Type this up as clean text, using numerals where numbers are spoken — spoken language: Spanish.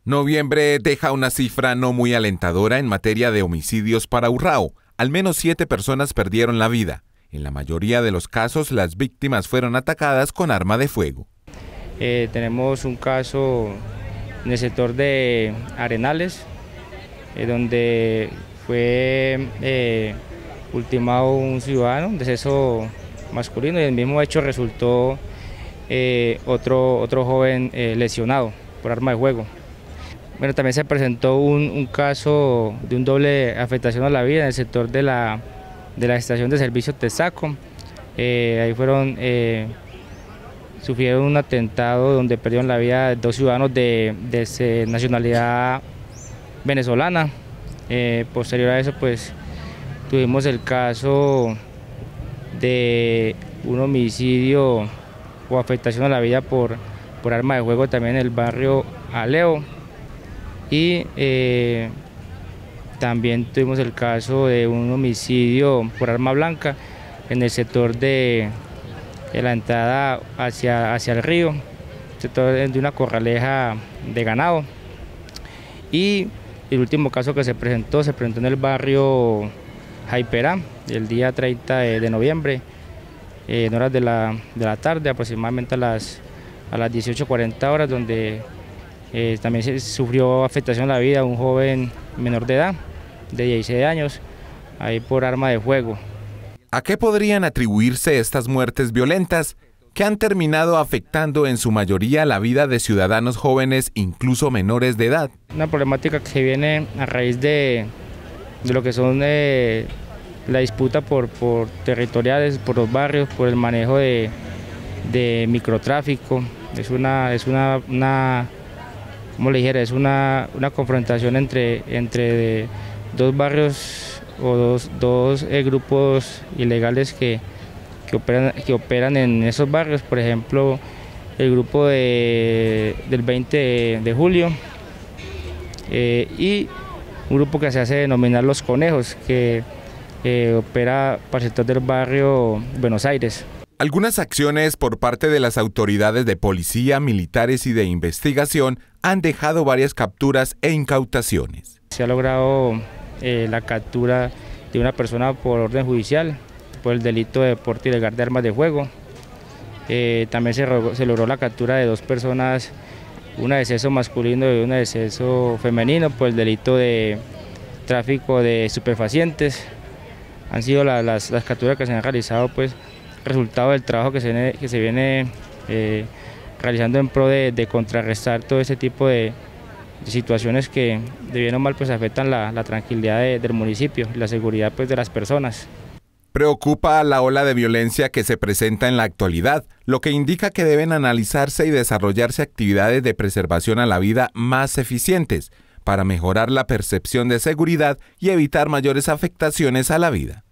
Noviembre deja una cifra no muy alentadora en materia de homicidios para Urrao. Al menos 7 personas perdieron la vida. En la mayoría de los casos, las víctimas fueron atacadas con arma de fuego. Tenemos un caso en el sector de Arenales, donde fue ultimado un ciudadano de sexo masculino, y el mismo hecho resultó otro joven lesionado por arma de fuego. Bueno, también se presentó un caso de un doble afectación a la vida en el sector de la estación de servicio Texaco. Ahí sufrieron un atentado donde perdieron la vida 2 ciudadanos de nacionalidad venezolana. Posterior a eso, pues tuvimos el caso de un homicidio o afectación a la vida por arma de fuego también en el barrio Aleo. Y también tuvimos el caso de un homicidio por arma blanca en el sector de la entrada hacia el río, sector de una corraleja de ganado. Y el último caso que se presentó en el barrio Jaiperá, el día 30 de noviembre, en horas de la tarde, aproximadamente a las 18:40 horas, donde también se sufrió afectación a la vida un joven menor de edad, de 16 años, ahí por arma de fuego. ¿A qué podrían atribuirse estas muertes violentas que han terminado afectando en su mayoría la vida de ciudadanos jóvenes, incluso menores de edad? Una problemática que viene a raíz de lo que son la disputa por territoriales, por los barrios, por el manejo de microtráfico. Es como le dijera, es una confrontación entre 2 barrios o dos grupos ilegales que operan en esos barrios. Por ejemplo, el grupo del 20 de julio y un grupo que se hace denominar Los Conejos, que opera para el sector del barrio Buenos Aires. Algunas acciones por parte de las autoridades de policía, militares y de investigación han dejado varias capturas e incautaciones. Se ha logrado la captura de una persona por orden judicial por el delito de porte ilegal de armas de fuego. También se logró la captura de 2 personas, una de sexo masculino y una de sexo femenino, por el delito de tráfico de estupefacientes. Han sido las capturas que se han realizado, pues, resultado del trabajo que se viene realizando en pro de contrarrestar todo ese tipo de situaciones que de bien o mal pues afectan la tranquilidad del municipio y la seguridad pues de las personas. Preocupa la ola de violencia que se presenta en la actualidad, lo que indica que deben analizarse y desarrollarse actividades de preservación a la vida más eficientes para mejorar la percepción de seguridad y evitar mayores afectaciones a la vida.